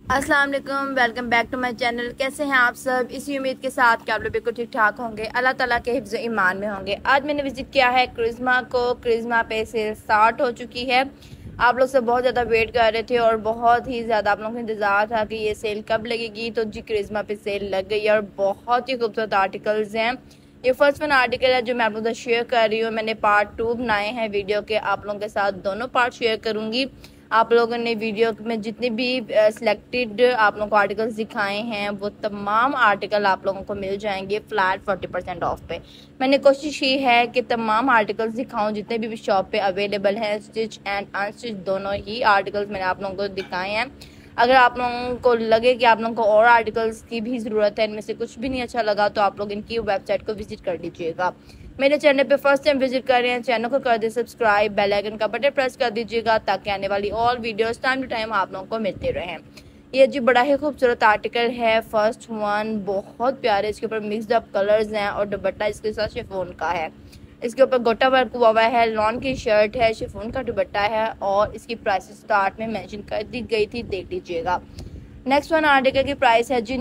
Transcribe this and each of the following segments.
अस्सलाम वालेकुम, welcome back to my channel. कैसे हैं आप सब? इसी उम्मीद के साथ कि आप लोग बिल्कुल ठीक ठाक होंगे, अल्लाह ताला के हिफ्ज़ ईमान में होंगे। आज मैंने विजिट किया है क्रिज़्मा को। क्रिज़्मा पे सेल स्टार्ट हो चुकी है। आप लोग सब बहुत ज़्यादा वेट कर रहे थे और बहुत ही ज़्यादा आप लोगों को इंतज़ार था कि ये सेल कब लगेगी। तो जी क्रिज़्मा पे सेल लग गई है और बहुत ही खूबसूरत आर्टिकल्स हैं। ये फर्स्ट वन आर्टिकल है जो मैं आप लोगों से शेयर कर रही हूँ। मैंने पार्ट 2 बनाए हैं वीडियो के, आप लोगों के साथ दोनों पार्ट शेयर करूँगी। आप लोगों ने वीडियो में जितने भी सिलेक्टेड आप लोगों को आर्टिकल्स दिखाए हैं वो तमाम आर्टिकल आप लोगों को मिल जाएंगे फ्लैट 40% ऑफ पे। मैंने कोशिश की है कि तमाम आर्टिकल्स दिखाऊं जितने भी शॉप पे अवेलेबल हैं, स्टिच एंड अनस्टिच दोनों ही आर्टिकल्स मैंने आप लोगों को दिखाए हैं। अगर आप लोगों को लगे कि आप लोगों को और आर्टिकल्स की भी ज़रूरत है, इनमें से कुछ भी नहीं अच्छा लगा, तो आप लोग इनकी वेबसाइट को विजिट कर लीजिएगा। मेरे चैनल पे फर्स्ट टाइम विजिट कर रहे हैं, चैनल को कर दे सब्सक्राइब, बेल आइकन का बटन प्रेस कर दीजिएगा ताकि आने वाली all videos time to time आप लोगों को मिलते रहें। ये जी बड़ा ही खूबसूरत आर्टिकल है, फर्स्ट वन, बहुत प्यारे। इसके ऊपर मिक्सड अप कलर्स हैं और दुपट्टा इसके साथ शिफॉन का है। इसके ऊपर गोटा वर्क हुआ है, लॉन की शर्ट है, शिफॉन का दुपट्टा है और इसकी प्राइस स्टार्ट में मेंशन कर दी गई थी, देख लीजिएगा। नेक्स्ट वन आर्टिकल की प्राइस है जी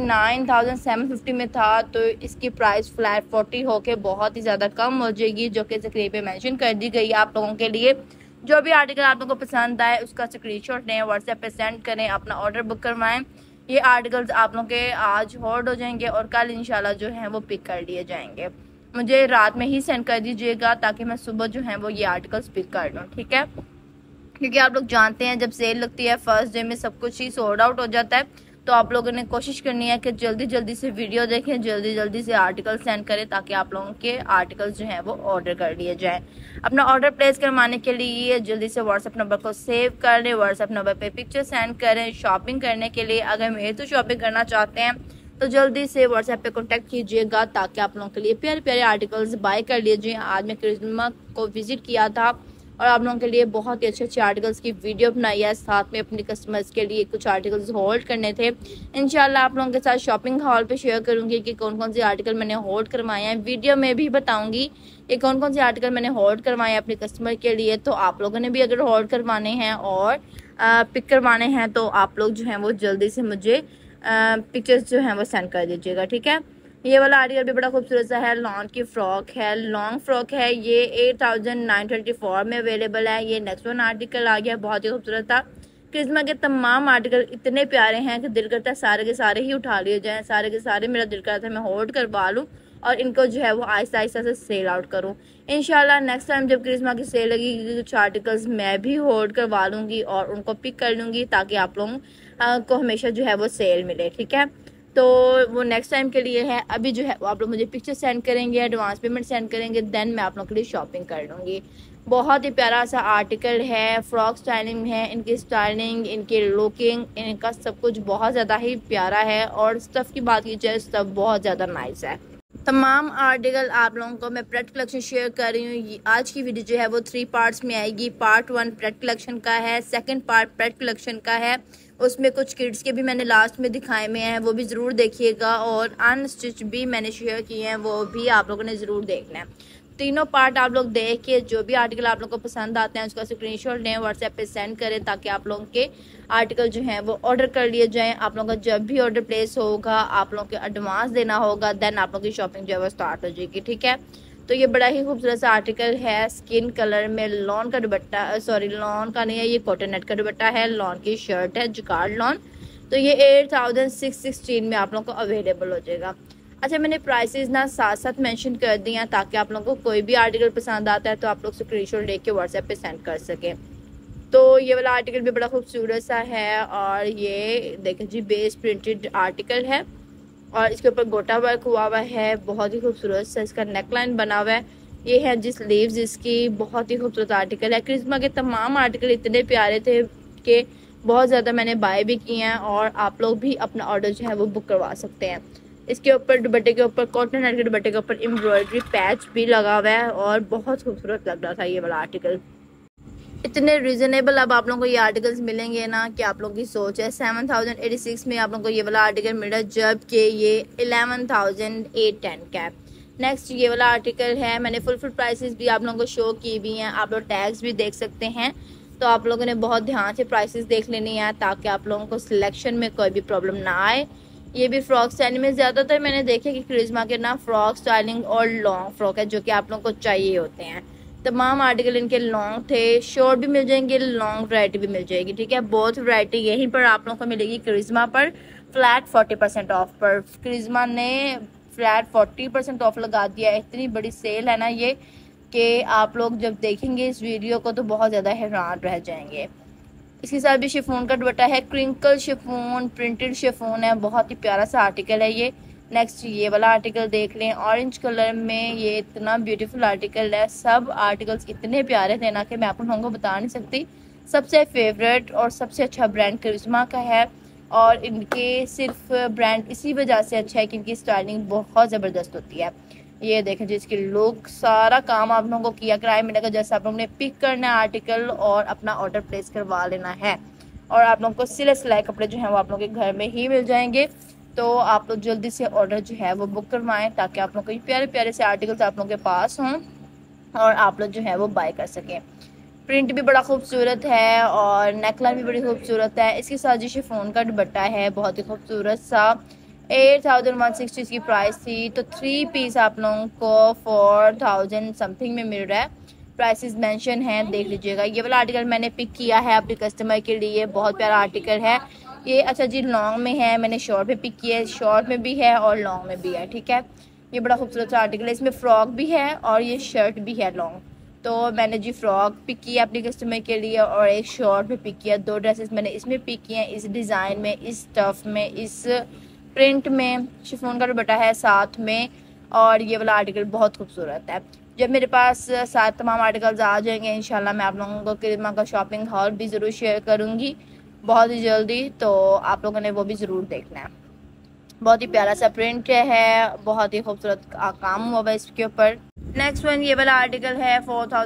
9750 में था, तो इसकी प्राइस फ्लैट 40 होके बहुत ही ज़्यादा कम हो जाएगी, जो कि स्क्रीन पे मेंशन कर दी गई है आप लोगों के लिए। जो भी आर्टिकल आप लोगों को पसंद आए उसका स्क्रीनशॉट लें, व्हाट्सएप पे सेंड करें, अपना ऑर्डर बुक करवाएं। ये आर्टिकल्स आप लोगों के आज होल्ड हो जाएंगे और कल इंशाल्लाह जो है वो पिक कर लिए जाएंगे। मुझे रात में ही सेंड कर दीजिएगा ताकि मैं सुबह जो है वो ये आर्टिकल्स पिक कर लूँ, ठीक है? क्योंकि आप लोग जानते हैं जब सेल लगती है फर्स्ट डे में सब कुछ ही सोल्ड आउट हो जाता है। तो आप लोगों ने कोशिश करनी है कि जल्दी जल्दी से वीडियो देखें, जल्दी जल्दी से आर्टिकल सेंड करें ताकि आप लोगों के आर्टिकल्स जो हैं वो ऑर्डर कर लिए जाएं। अपना ऑर्डर प्लेस करवाने के लिए जल्दी से व्हाट्सएप नंबर को सेव कर लें, व्हाट्सएप नंबर पे पिक्चर सेंड करें। शॉपिंग करने के लिए अगर मेरे तो शॉपिंग करना चाहते हैं तो जल्दी से व्हाट्सएप पे कॉन्टैक्ट कीजिएगा ताकि आप लोगों के लिए प्यारे प्यारे आर्टिकल्स बाय कर लीजिए। आज मैं क्रिज़्मा को विजिट किया था और आप लोगों के लिए बहुत ही अच्छे अच्छे आर्टिकल्स की वीडियो बनाई है, साथ में अपने कस्टमर्स के लिए कुछ आर्टिकल्स होल्ड करने थे। इंशाल्लाह आप लोगों के साथ शॉपिंग हॉल पे शेयर करूंगी कि कौन कौन से आर्टिकल मैंने होल्ड करवाए हैं। वीडियो में भी बताऊंगी कि कौन कौन से आर्टिकल मैंने होल्ड करवाए हैं अपने कस्टमर के लिए। तो आप लोगों ने भी अगर होल्ड करवाने हैं और पिक करवाने हैं तो आप लोग जो हैं वो जल्दी से मुझे पिक्चर्स जो हैं वो सेंड कर दीजिएगा, ठीक है? ये वाला आर्टिकल भी बड़ा खूबसूरत सा है, लॉन की फ्रॉक है, लॉन्ग फ्रॉक है। ये 8924 में अवेलेबल है। ये नेक्स्ट वन आर्टिकल आ गया, बहुत ही खूबसूरत था। क्रिज़्मा के तमाम आर्टिकल इतने प्यारे हैं कि दिल करता है सारे के सारे ही उठा लिए जाएं, सारे के सारे मेरा दिल करता है मैं होल्ड करवा लूँ और इनको जो है वो आहिस्ता आहिस्ता से सेल आउट करूँ। इंशाल्लाह नेक्स्ट टाइम जब क्रिज़्मा की सेल लगेगी कुछ आर्टिकल्स मैं भी होल्ड करवा लूँगी और उनको पिक कर लूँगी ताकि आप लोगों को हमेशा जो है वो सेल मिले, ठीक है? तो वो नेक्स्ट टाइम के लिए है। अभी जो है वो आप लोग मुझे पिक्चर सेंड करेंगे, एडवांस पेमेंट सेंड करेंगे, देन मैं आप लोगों के लिए शॉपिंग कर लूँगी। बहुत ही प्यारा सा आर्टिकल है, फ्रॉक स्टाइलिंग है, इनकी स्टाइलिंग, इनकी लुकिंग, इनका सब कुछ बहुत ज़्यादा ही प्यारा है और स्टफ़ की बात की जाए स्टफ़ बहुत ज़्यादा नाइस है। तमाम आर्टिकल आप लोगों को मैं प्रेट कलेक्शन शेयर कर रही हूँ। आज की वीडियो जो है वो 3 पार्ट्स में आएगी। पार्ट 1 प्रेट कलेक्शन का है, सेकंड पार्ट प्रेट कलेक्शन का है, उसमें कुछ किड्स के भी मैंने लास्ट में दिखाए में हैं, वो भी ज़रूर देखिएगा। और अनस्टिच भी मैंने शेयर किए हैं, वो भी आप लोगों ने ज़रूर देखना है। तीनों पार्ट आप लोग देख के जो भी आर्टिकल आप लोगों को पसंद आते हैं उसका स्क्रीनशॉट लें, व्हाट्सएप पे सेंड करें ताकि आप लोगों के आर्टिकल जो हैं वो ऑर्डर कर लिए जाएं। आप लोगों का जब भी ऑर्डर प्लेस होगा आप लोगों को एडवांस देना होगा, देन आप लोगों की शॉपिंग जो है वो स्टार्ट हो जाएगी, ठीक है? तो ये बड़ा ही खूबसूरत सा आर्टिकल है, स्किन कलर में, लॉन का दुपट्टा, सॉरी लॉन का नहीं है, ये कॉटन नेट का दुपट्टा है, लॉन की शर्ट है, जुगाड़ लॉन। तो ये 8616 में आप लोगों को अवेलेबल हो जाएगा। अच्छा, मैंने प्राइसेस ना साथ साथ मेंशन कर दी हैं ताकि आप लोगों को कोई भी आर्टिकल पसंद आता है तो आप लोग स्क्रीनशॉट लेके व्हाट्सएप पे सेंड कर सकें। तो ये वाला आर्टिकल भी बड़ा खूबसूरत सा है और ये देखें जी बेस प्रिंटेड आर्टिकल है और इसके ऊपर गोटा वर्क हुआ है, बहुत ही खूबसूरत सा इसका नेकलाइन बना हुआ है। ये है जी स्लीव्स इसकी, बहुत ही खूबसूरत आर्टिकल है। क्रिज़्मा के तमाम आर्टिकल इतने प्यारे थे कि बहुत ज़्यादा मैंने बाय भी किए हैं और आप लोग भी अपना ऑर्डर जो है वो बुक करवा सकते हैं। इसके ऊपर दुपट्टे के ऊपर कॉटन नेट के दुपट्टे के ऊपर एम्ब्रॉयडरी पैच भी लगा हुआ है और बहुत खूबसूरत लग रहा था ये वाला आर्टिकल। इतने रीजनेबल अब आप लोगों को ये आर्टिकल्स मिलेंगे ना कि आप लोगों की सोच है। 7086 में आप लोगों को ये वाला आर्टिकल मिल रहा है जबकि ये 11810 का है। नेक्स्ट ये वाला आर्टिकल है, मैंने फुल प्राइसेस भी आप लोगों को शो की हुई हैं, आप लोग टैग्स भी देख सकते हैं। तो आप लोगों ने बहुत ध्यान से प्राइसेस देख लेनी है ताकि आप लोगों को सिलेक्शन में कोई भी प्रॉब्लम ना आए। ये भी फ्रॉक स्टाइलिंग में ज़्यादातर मैंने देखे कि करिश्मा के ना फ्रॉक स्टाइलिंग और लॉन्ग फ्रॉक है जो कि आप लोगों को चाहिए होते हैं। तमाम आर्टिकल इनके लॉन्ग थे, शॉर्ट भी मिल जाएंगे, लॉन्ग वैरायटी भी मिल जाएगी, ठीक है। बहुत वैरायटी यहीं पर आप लोगों को मिलेगी करिश्मा पर फ्लैट 40% ऑफ पर। करिश्मा ने फ्लैट 40% ऑफ लगा दिया है। इतनी बड़ी सेल है ना ये कि आप लोग जब देखेंगे इस वीडियो को तो बहुत ज़्यादा हैरान रह जाएंगे। इसके साथ भी शिफॉन का दुपट्टा है, क्रिंकल शिफॉन, प्रिंटेड शिफॉन है, बहुत ही प्यारा सा आर्टिकल है ये। नेक्स्ट ये वाला आर्टिकल देख लें, ऑरेंज कलर में, ये इतना ब्यूटीफुल आर्टिकल है। सब आर्टिकल्स इतने प्यारे थे ना कि मैं आप लोगों को बता नहीं सकती। सबसे फेवरेट और सबसे अच्छा ब्रांड करिश्मा का है और इनके सिर्फ ब्रांड इसी वजह से अच्छा है कि इनकी स्टाइलिंग बहुत ज़बरदस्त होती है। ये देखें जिसके लोग सारा काम आप लोगों को किया कराया मिलेगा। जैसे आप लोगों ने पिक करना है आर्टिकल और अपना ऑर्डर प्लेस करवा लेना है और आप लोगों को सिले सिलाई कपड़े जो हैं वो आप लोगों के घर में ही मिल जाएंगे। तो आप लोग जल्दी से ऑर्डर जो है वो बुक करवाएं ताकि आप लोगों को ये प्यारे प्यारे से आर्टिकल्स आप लोगों के पास हों और आप लोग जो है वो बाय कर सकें। प्रिंट भी बड़ा खूबसूरत है और नेकलाइन भी बड़ी खूबसूरत है। इसके साथ जो शिफॉन का दुपट्टा है बहुत ही खूबसूरत सा, 8160 की प्राइस थी। तो 3 पीस आप लोगों को 4000 समथिंग में मिल रहा है। प्राइसेस मेंशन हैं, देख लीजिएगा। ये वाला आर्टिकल मैंने पिक किया है अपने कस्टमर के लिए, बहुत प्यारा आर्टिकल है ये। अच्छा जी, लॉन्ग में है, मैंने शॉर्ट में पिक किया है, शॉर्ट में भी है और लॉन्ग में भी है, ठीक है। ये बड़ा खूबसूरत सा आर्टिकल है, इसमें फ्रॉक भी है और ये शर्ट भी है लॉन्ग। तो मैंने जी फ्रॉक पिक किया अपने कस्टमर के लिए और एक शॉर्ट में पिक किया। 2 ड्रेसेस मैंने इसमें पिक किए हैं, इस डिज़ाइन में, इस स्टफ में, इस प्रिंट में। शिफॉन का दुपट्टा है साथ में और ये वाला आर्टिकल बहुत खूबसूरत है। जब मेरे पास साथ तमाम आर्टिकल्स आ जाएंगे इंशाल्लाह मैं आप लोगों को करिश्मा का शॉपिंग हॉल भी ज़रूर शेयर करूँगी बहुत ही जल्दी, तो आप लोगों ने वो भी ज़रूर देखना है। बहुत ही प्यारा सा प्रिंट है, बहुत ही खूबसूरत काम हुआ है इसके ऊपर। नेक्स्ट वन ये वाला आर्टिकल है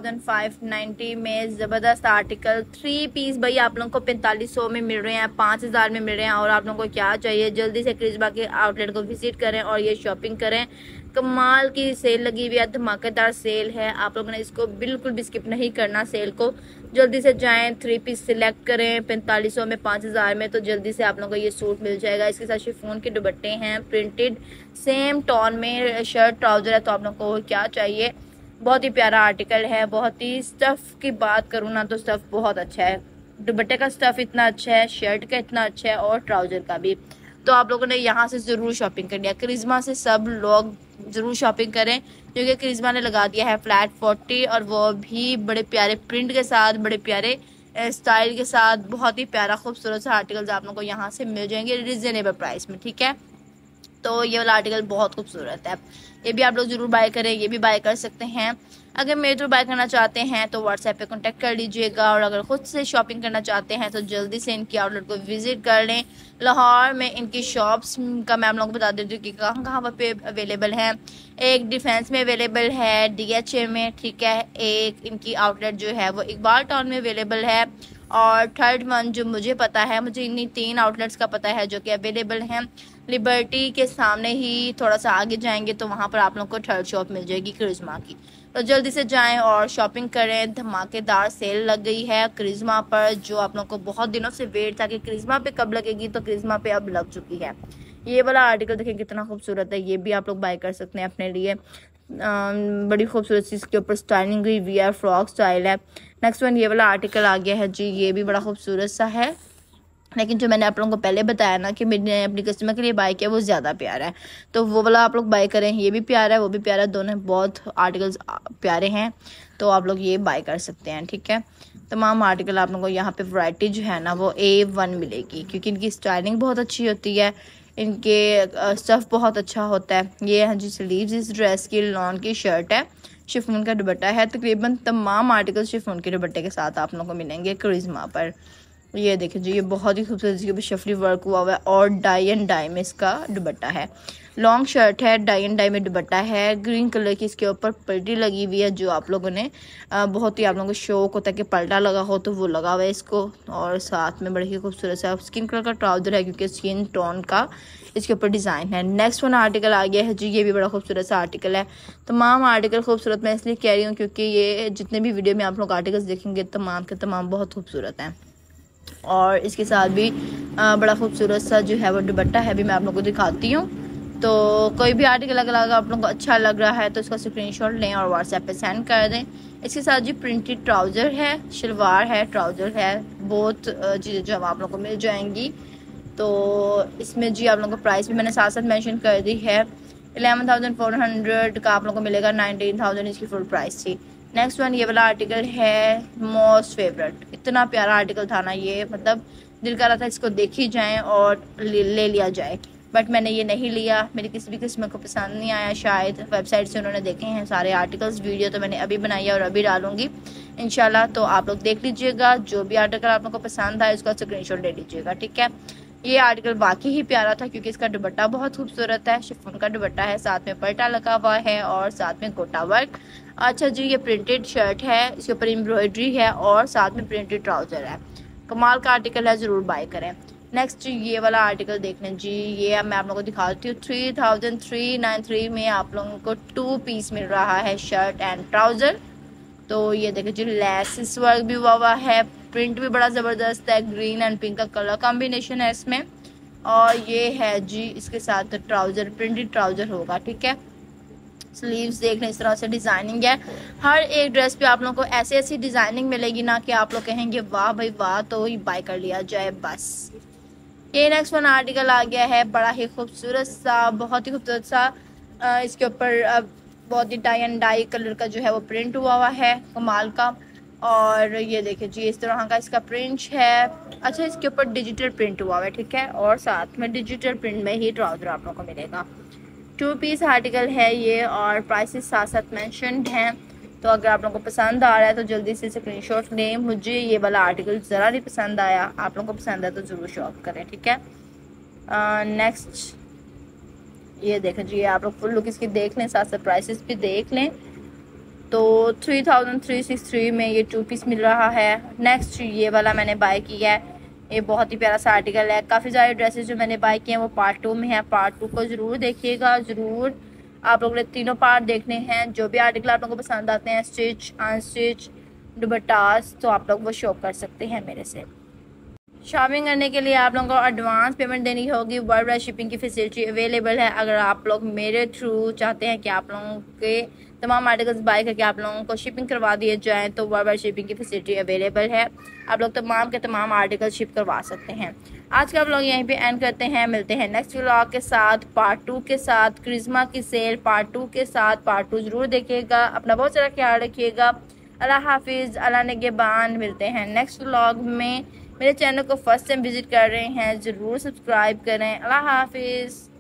4590 में, ज़बरदस्त आर्टिकल। 3 पीस भाई आप लोगों को 4500 में मिल रहे हैं, 5000 में मिल रहे हैं। और आप लोगों को क्या चाहिए, जल्दी से करिश्मा के आउटलेट को विजिट करें और ये शॉपिंग करें। कमाल की सेल लगी हुई है, धमाकेदार सेल है। आप लोगों ने इसको बिल्कुल भी स्किप नहीं करना सेल को। जल्दी से जाएं, 3 पीस सिलेक्ट करें 4500 में, 5000 में, तो जल्दी से आप लोगों को ये सूट मिल जाएगा। इसके साथ शिफॉन के दुपट्टे हैं प्रिंटेड, सेम टोन में, शर्ट ट्राउजर है। तो आप लोगों को क्या चाहिए, बहुत ही प्यारा आर्टिकल है। बहुत ही स्टफ़ की बात करूँ ना तो स्टफ़ बहुत अच्छा है, दुपट्टे का स्टफ़ इतना अच्छा है, शर्ट का इतना अच्छा है और ट्राउजर का भी। तो आप लोगों ने यहाँ से ज़रूर शॉपिंग करनी है। करिश्मा से सब लोग ज़रूर शॉपिंग करें क्योंकि करिश्मा ने लगा दिया है फ्लैट 40 और वो भी बड़े प्यारे प्रिंट के साथ, बड़े प्यारे स्टाइल के साथ। बहुत ही प्यारा खूबसूरत सा आर्टिकल्स आप लोगों को यहाँ से मिल जाएंगे रिजनेबल प्राइस में, ठीक है। तो ये वाला आर्टिकल बहुत खूबसूरत है, ये भी आप लोग ज़रूर बाय करें, ये भी बाय कर सकते हैं। अगर मेरे थ्रू बाय करना चाहते हैं तो व्हाट्सएप पे कांटेक्ट कर लीजिएगा और अगर ख़ुद से शॉपिंग करना चाहते हैं तो जल्दी से इनकी आउटलेट को विज़िट कर लें। लाहौर में इनकी शॉप्स का मैं आप लोगों को बता देती हूँ कि कहाँ कहाँ पे अवेलेबल हैं। एक डिफेंस में अवेलेबल है, DHA में, ठीक है। एक इनकी आउटलेट जो है वो इकबाल टाउन में अवेलेबल है और थर्ड वन जो मुझे पता है, मुझे इन्हीं 3 आउटलेट्स का पता है जो कि अवेलेबल हैं। लिबर्टी के सामने ही थोड़ा सा आगे जाएंगे तो वहाँ पर आप लोगों को थर्ड शॉप मिल जाएगी करिश्मा की। तो जल्दी से जाएं और शॉपिंग करें, धमाकेदार सेल लग गई है करिश्मा पर जो आप लोगों को बहुत दिनों से वेट था कि करिश्मा पे कब लगेगी, तो करिश्मा पे अब लग चुकी है। ये वाला आर्टिकल देखें कितना खूबसूरत है, ये भी आप लोग बाय कर सकते हैं अपने लिए। बड़ी खूबसूरत सी इसके ऊपर स्टाइलिंग हुई वी आर फ्रॉक स्टाइल है। नेक्स्ट वन ये वाला आर्टिकल आ गया है जी, ये भी बड़ा खूबसूरत सा है, लेकिन जो मैंने आप लोगों को पहले बताया ना कि मैंने अपनी कस्टमर के लिए बाय किया वो ज़्यादा प्यारा है, तो वो वाला आप लोग बाय करें। ये भी प्यारा है, वो भी प्यारा है, दोनों बहुत आर्टिकल्स प्यारे हैं, तो आप लोग ये बाय कर सकते हैं, ठीक है। तमाम आर्टिकल आप लोगों को यहाँ पे वैरायटी जो है ना वो A1 मिलेगी क्योंकि इनकी स्टाइलिंग बहुत अच्छी होती है, इनके स्टफ़ बहुत अच्छा होता है। ये है जी स्लीव्स इस ड्रेस की, लॉन की शर्ट है, शिफॉन का दुपट्टा है। तकरीबन तमाम आर्टिकल शिफॉन के दुपट्टे के साथ आप लोगों को मिलेंगे करिश्मा पर। ये देखिए जी, ये बहुत ही खूबसूरत इसके ऊपर शफली वर्क हुआ हुआ है और डाई एंड डाई में इसका दुपट्टा है। लॉन्ग शर्ट है, डाई एंड डाई में दुपट्टा है। ग्रीन कलर की इसके ऊपर पल्टी लगी हुई है, जो आप लोगों ने बहुत ही आप लोगों को शौक होता है कि पल्टा लगा हो, तो वो लगा हुआ है इसको। और साथ में बड़ी ही खूबसूरत सा स्किन कलर का ट्राउजर है, क्योंकि स्किन टोन का इसके ऊपर डिज़ाइन है। नेक्स्ट वन आर्टिकल आ गया है जी, ये भी बड़ा खूबसूरत सा आर्टिकल है। तमाम आर्टिकल खूबसूरत मैं इसलिए कह रही हूँ क्योंकि ये जितने भी वीडियो में आप लोग आर्टिकल्स देखेंगे तमाम के तमाम बहुत खूबसूरत हैं। और इसके साथ भी बड़ा खूबसूरत सा जो है वो दुपट्टा है, भी मैं आप लोगों को दिखाती हूँ। तो कोई भी आर्टिकल अगर आप लोगों को अच्छा लग रहा है तो इसका स्क्रीनशॉट लें और व्हाट्सएप पे सेंड कर दें। इसके साथ जी प्रिंटेड ट्राउज़र है, शलवार है, ट्राउज़र है, बहुत चीज़ें जो आप लोगों को मिल जाएंगी। तो इसमें जी आप लोगों को प्राइस भी मैंने साथ साथ मेंशन कर दी है। 11,400 का आप लोगों को मिलेगा, 19,000 इसकी फुल प्राइस थी। नेक्स्ट वन ये वाला आर्टिकल है, मोस्ट फेवरेट। इतना प्यारा आर्टिकल था ना ये, मतलब दिल कर रहा था इसको देखी जाए और ले लिया जाए, बट मैंने ये नहीं लिया। मेरी किसी भी किस्म को पसंद नहीं आया, शायद वेबसाइट से उन्होंने देखे हैं सारे आर्टिकल्स। वीडियो तो मैंने अभी बनाई है और अभी डालूंगी इंशाल्लाह। तो आप लोग देख लीजिएगा, जो भी आर्टिकल आप लोग को पसंद आए उसका स्क्रीनशॉट ले लीजिएगा, ठीक है। ये आर्टिकल बाकी ही प्यारा था क्योंकि इसका दुपट्टा बहुत खूबसूरत है, शिफॉन का दुपट्टा है, साथ में पल्टा लगा हुआ है और साथ में गोटा वर्क। अच्छा जी, ये प्रिंटेड शर्ट है, इसके ऊपर एम्ब्रॉयडरी है और साथ में प्रिंटेड ट्राउज़र है। कमाल का आर्टिकल है, ज़रूर बाय करें। नेक्स्ट ये वाला आर्टिकल देख लें जी, ये मैं आप लोगों को दिखाती हूँ। 3,393 में आप लोगों को 2 पीस मिल रहा है, शर्ट एंड ट्राउज़र। तो ये देखिए जी, लेसिस वर्क भी हुआ है, प्रिंट भी बड़ा ज़बरदस्त है, ग्रीन एंड पिंक का कलर कॉम्बिनेशन है इसमें। और ये है जी इसके साथ ट्राउज़र, प्रिंटेड ट्राउज़र होगा, ठीक है। स्लीव्स देख लें, इस तरह से डिज़ाइनिंग है। हर एक ड्रेस पे आप लोगों को ऐसी ऐसी डिज़ाइनिंग मिलेगी ना कि आप लोग कहेंगे वाह भाई वाह, तो ही बाय कर लिया जाए बस। ये नेक्स्ट वन आर्टिकल आ गया है, बड़ा ही खूबसूरत सा, बहुत ही खूबसूरत सा। इसके ऊपर बहुत ही डाई एंड डाई कलर का जो है वो प्रिंट हुआ है, कमाल का। और ये देखिए जी, इस तरह का इसका प्रिंट है। अच्छा, इसके ऊपर डिजिटल प्रिंट हुआ है, ठीक है, और साथ में डिजिटल प्रिंट में ही ट्राउज़र आप लोगों को मिलेगा। 2 पीस आर्टिकल है ये और प्राइसेस साथ साथ मैंशनड हैं। तो अगर आप लोगों को पसंद आ रहा है तो जल्दी से स्क्रीनशॉट लें। मुझे ये वाला आर्टिकल ज़रा नहीं पसंद आया, आप लोगों को पसंद है तो ज़रूर शॉप करें, ठीक है। नेक्स्ट ये देखें जी, आप लोग फुल लुक इसकी देख लें, साथ साथ प्राइसेस भी देख लें। तो 3,363 में ये 2 पीस मिल रहा है। नेक्स्ट ये वाला मैंने बाय किया है, ये बहुत ही प्यारा सा आर्टिकल है। काफ़ी सारे ड्रेसेस जो मैंने बाय किए हैं वो पार्ट 2 में है, पार्ट 2 को ज़रूर देखिएगा, ज़रूर आप लोगों ने तीनों पार्ट देखने हैं। जो भी आर्टिकल आप लोगों को पसंद आते हैं, स्टिच अनस्टिच दुपट्टास, तो आप लोग वो शॉप कर सकते हैं मेरे से। शॉपिंग करने के लिए आप लोगों को एडवांस पेमेंट देनी होगी। वर्ल्ड वाइड शिपिंग की फैसिलिटी अवेलेबल है। अगर आप लोग मेरे थ्रू चाहते हैं कि आप लोगों के तमाम आर्टिकल्स बाय करके आप लोगों को शिपिंग करवा दिए जाएँ, तो वर्ल्ड वाइड शिपिंग की फैसिलिटी अवेलेबल है। आप लोग तमाम के तमाम आर्टिकल शिप करवा सकते हैं। आज का आप लोग यहीं पे एंड करते हैं, मिलते हैं नेक्स्ट व्लॉग के साथ, पार्ट 2 के साथ। क्रिस्मा की सेल पार्ट 2 के साथ, पार्ट 2 ज़रूर देखिएगा। अपना बहुत सारा ख्याल रखिएगा। अल्लाह हाफिज़, अल्लाह निगहबान। मिलते हैं नेक्स्ट व्लॉग में। मेरे चैनल को फर्स्ट टाइम विजिट कर रहे हैं, ज़रूर सब्सक्राइब करें। अल्लाह हाफिज़।